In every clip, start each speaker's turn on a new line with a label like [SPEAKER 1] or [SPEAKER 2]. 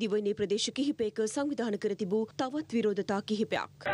[SPEAKER 1] දිවයිනේ ප්‍රදේශ කිහිපයක සංවිධානය කර තිබූ තවත් විරෝධතා කිහිපයක්.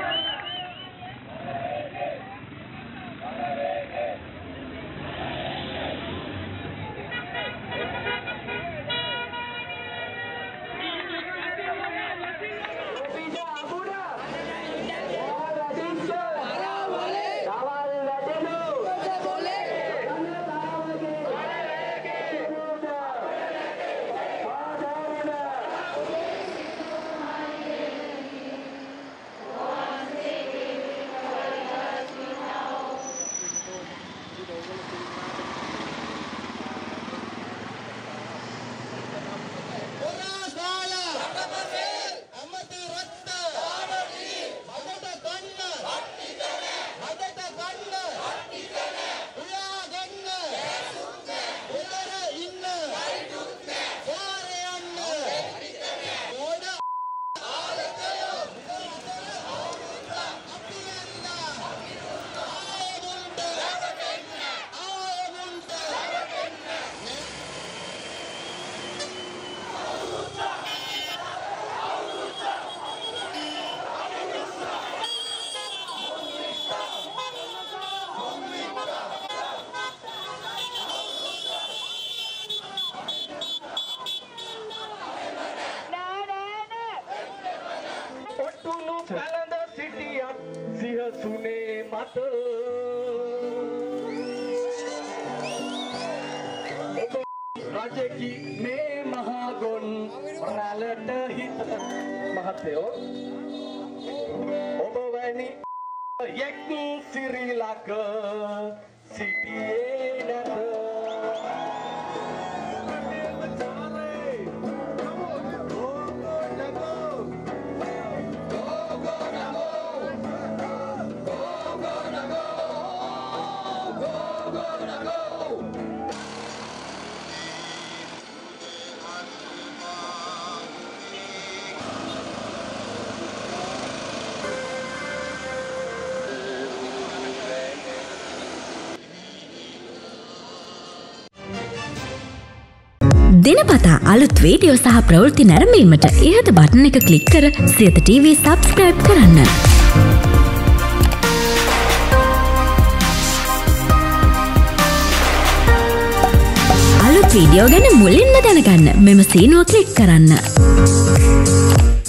[SPEAKER 2] දිනපතා අලුත් වීඩියෝ සහ ප්‍රවෘත්ති නැරඹීමට ඉහත බටන් එක ක්ලික් කර සියත TV සබ්ස්ක්‍රයිබ් කරන්න. අලුත් වීඩියෝ ගැන මුලින්ම දැනගන්න මෙම සීනුව ක්ලික් කරන්න.